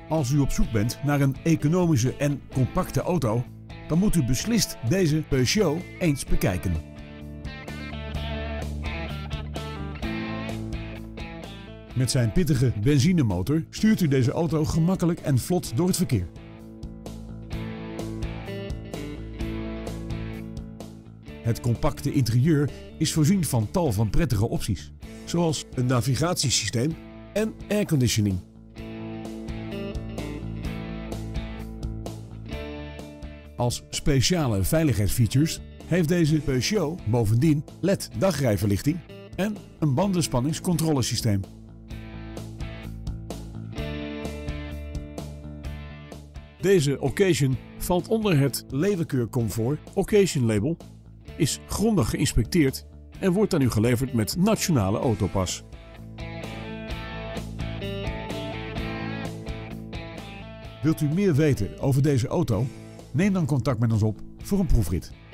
Als u op zoek bent naar een economische en compacte auto, dan moet u beslist deze Peugeot eens bekijken. Met zijn pittige benzinemotor stuurt u deze auto gemakkelijk en vlot door het verkeer. Het compacte interieur is voorzien van tal van prettige opties, zoals een navigatiesysteem en airconditioning. Als speciale veiligheidsfeatures heeft deze Peugeot bovendien LED dagrijverlichting en een bandenspanningscontrolesysteem. Deze Occasion valt onder het Leeuwenkeur Comfort Occasion label, is grondig geïnspecteerd en wordt aan u geleverd met nationale autopas. Wilt u meer weten over deze auto? Neem dan contact met ons op voor een proefrit.